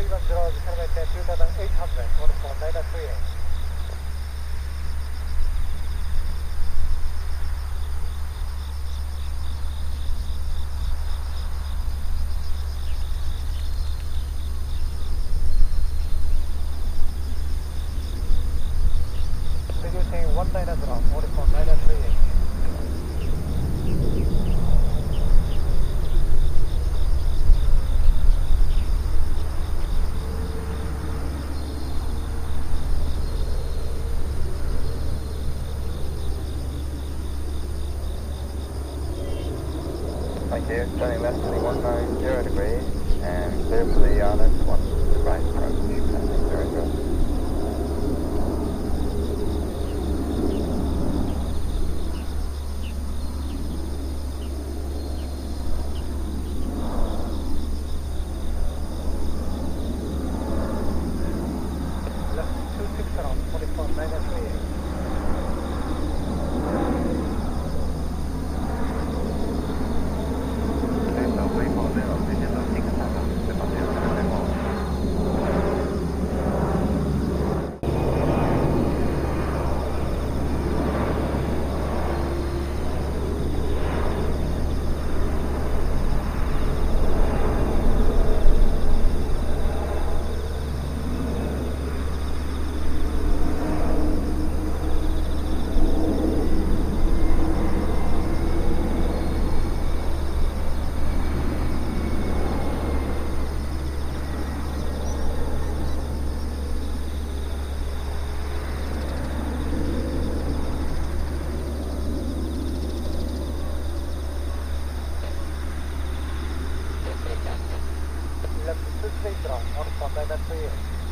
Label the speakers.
Speaker 1: 310, celebrate 2800, order for 938. Reducing 190, order for 938.
Speaker 2: Thank you. Turning left to 190 degrees and clear for the Honest 1 right approach. Passing 0.
Speaker 1: Left 26 around, 44, 938. Left 2 straight wrong, order for 938.